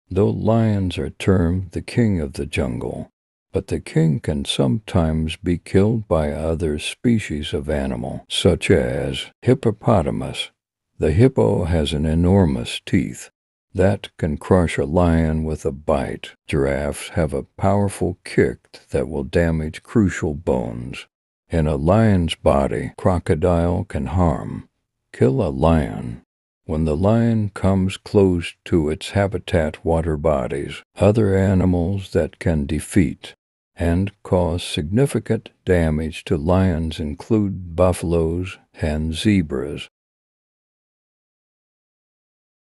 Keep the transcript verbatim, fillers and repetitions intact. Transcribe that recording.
Though lions are termed the king of the jungle, but the king can sometimes be killed by other species of animal, such as hippopotamus. The hippo has an enormous teeth that can crush a lion with a bite. Giraffes have a powerful kick that will damage crucial bones. In a lion's body, crocodile can harm, kill a lion. When the lion comes close to its habitat water bodies, other animals that can defeat and cause significant damage to lions include buffaloes and zebras.